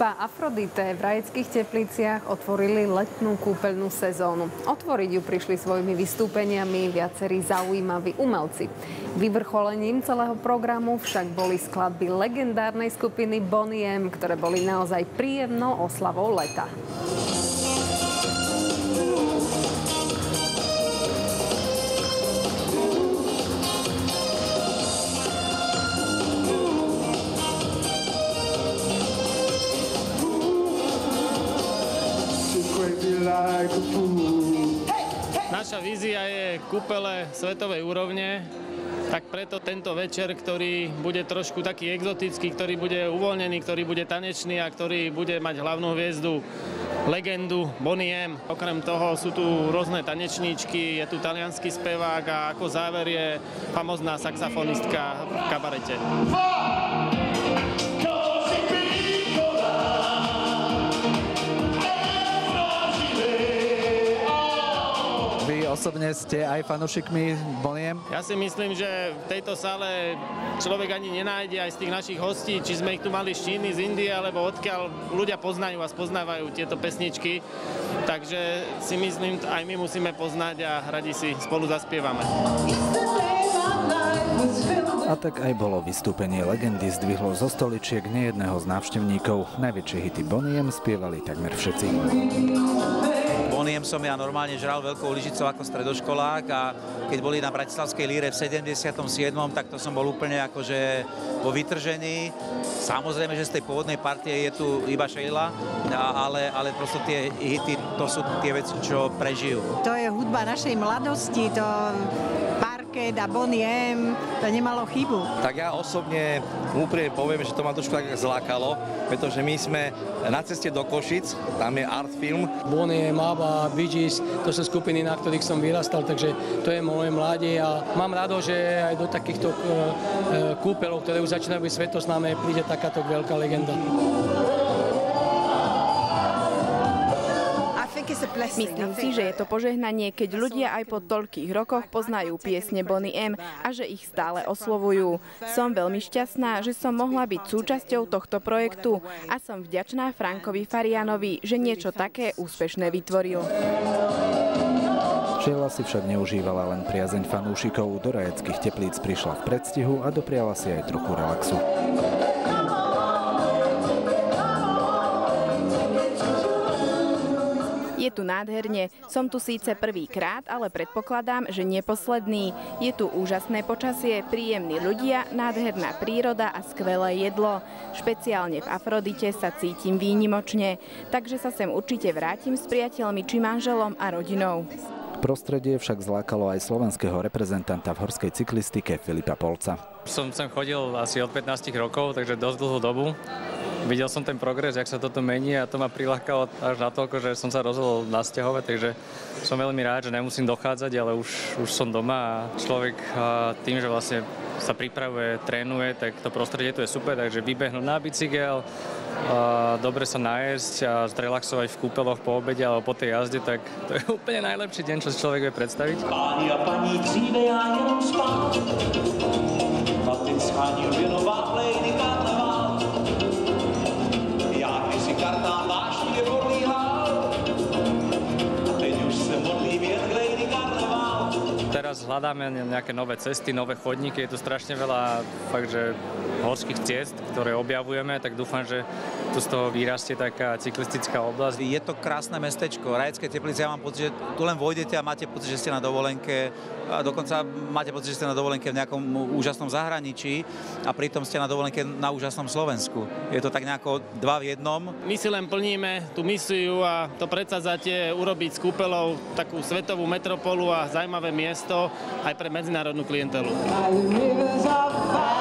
Spa APHRODITE v Rajeckých Tepliciach otvorili letnú kúpeľnú sezónu. Otvoriť ju prišli svojimi vystúpeniami viacerí zaujímaví umelci. Vyvrcholením celého programu však boli skladby legendárnej skupiny Boney, ktoré boli naozaj príjemnou oslavou leta. Naša vízia je kúpele svetovej úrovne, tak preto tento večer, ktorý bude trošku taký exotický, ktorý bude uvoľnený, ktorý bude tanečný a ktorý bude mať hlavnú hviezdu legendu Boney. Okrem toho sú tu rôzne tanečníčky, je tu taliansky spevák a ako záver je famózna saxofonistka v kabarete. Osobne ste aj fanúšikmi Boney? Ja si myslím, že v tejto sále človek ani nenájde aj z tých našich hostí, či sme ich tu mali z Číny, z Indie, alebo odkiaľ ľudia poznajú a spoznávajú tieto pesničky. Takže si myslím, aj my musíme poznať a radi si spolu zaspievame. A tak aj bolo vystúpenie legendy zdvihlo zo stoličiek nejedného z návštevníkov. Najväčšie hity Boney spievali takmer všetci. Boney som ja normálne žral veľkou lyžicou ako stredoškolák a keď boli na Bratislavskej líre v 77., tak to som bol úplne akože vo vytržení. Samozrejme, že z tej pôvodnej partie je tu iba Sheila, ale prosto tie hity, to sú tie veci, čo prežijú. To je hudba našej mladosti, to parket a Boney, to nemalo chybu. Tak ja osobne úprimne poviem, že to ma trošku tak zlákalo, pretože my sme na ceste do Košic, tam je art film. Boney, Maba, Bee Gees, to sú skupiny, na ktorých som vyrastal, takže to je moje mladie a mám rado, že aj do takýchto kúpeľov, ktoré už začínajú byť svetoznáme, príde takáto veľká legenda. Myslím si, že je to požehnanie, keď ľudia aj po toľkých rokoch poznajú piesne Boney a že ich stále oslovujú. Som veľmi šťastná, že som mohla byť súčasťou tohto projektu a som vďačná Frankovi Farianovi, že niečo také úspešné vytvoril. Sheila si však neužívala len priazeň fanúšikov. Do Rajeckých Teplíc prišla v predstihu a dopriala si aj trochu relaxu. Je tu nádherne. Som tu síce prvýkrát, ale predpokladám, že nie posledný. Je tu úžasné počasie, príjemní ľudia, nádherná príroda a skvelé jedlo. Špeciálne v APHRODITE sa cítim výnimočne, takže sa sem určite vrátim s priateľmi či manželom a rodinou. Prostredie však zlákalo aj slovenského reprezentanta v horskej cyklistike Filipa Polca. Som sem chodil asi od 15 rokov, takže dosť dlhú dobu. Videl som ten progres, jak sa toto mení a to ma prilákalo až natoľko, že som sa rozhodol nasťahovať, takže som veľmi rád, že nemusím dochádzať, ale už som doma a človek tým, že vlastne sa pripravuje, trénuje, tak to prostredie tu je super, takže vybehnúť na bicykel, dobre sa najesť a zrelaxovať v kúpeloch po obede alebo po tej jazde, tak to je úplne najlepší deň, čo si človek vie predstaviť. Páni a paní, dříve já jenom spát, na ten schání věnová plejny karneval. Já když si kartám vášně podlíhal, a teď už se modlím jen glejny karneval. Teraz hľadáme nejaké nové cesty, nové chodníky, je tu strašne veľa fakt, že horských ciest, ktoré objavujeme, tak dúfam, že tu z toho vyrastie taká cyklistická oblasť. Je to krásne mestečko, Rajecké Teplice, ja mám pocit, že tu len vojdete a máte pocit, že ste na dovolenke, a dokonca máte pocit, že ste na dovolenke v nejakom úžasnom zahraničí a pritom ste na dovolenke na úžasnom Slovensku. Je to tak nejako dva v jednom. My si len plníme tú misiu a to predsavzatie urobiť z kúpeľov takú svetovú metropolu a zaujímavé miesto aj pre medzinárodnú klientelu.